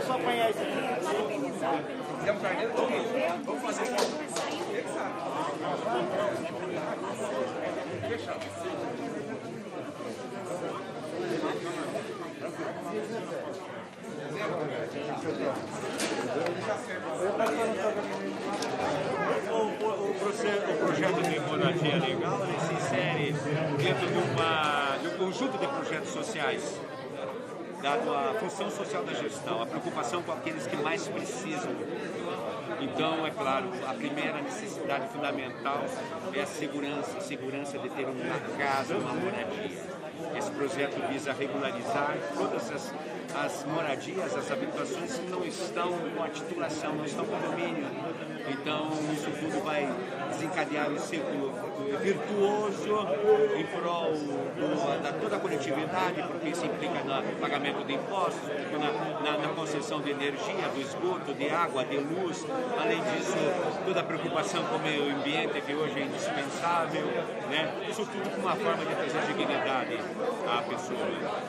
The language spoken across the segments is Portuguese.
só apanhar isso aqui. É um carneiro? Vamos fazer isso. Fechado. O projeto de moradia legal ele se insere dentro de um conjunto de projetos sociais, dado a função social da gestão, a preocupação com aqueles que mais precisam. Então, é claro, a primeira necessidade fundamental é a segurança de ter uma casa, uma moradia. Esse projeto visa regularizar todas as moradias, as habitações que não estão com a titulação, não estão com domínio. Então, isso tudo vai desencadear um círculo virtuoso em prol da toda a coletividade, porque isso implica no pagamento de impostos, na concessão de energia, do esgoto, de água, de luz. Além disso, toda a preocupação com o meio ambiente, que hoje é indispensável, né? Isso tudo com uma forma de trazer dignidade à pessoa.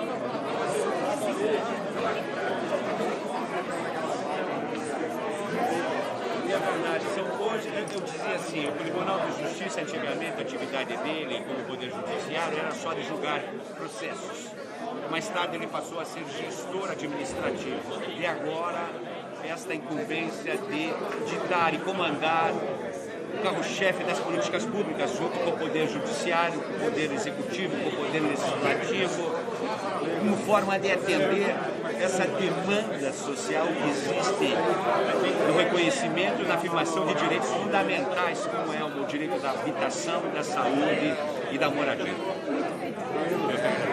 É verdade, hoje eu dizia assim, o Tribunal de Justiça antigamente, a atividade dele como Poder Judiciário era só de julgar processos. Mais tarde ele passou a ser gestor administrativo e agora esta incumbência de ditar e comandar o carro-chefe das políticas públicas junto com o Poder Judiciário, com o Poder Executivo, com o Poder Legislativo, como forma de atender essa demanda social que existe no reconhecimento e na afirmação de direitos fundamentais, como é o direito da habitação, da saúde e da moradia.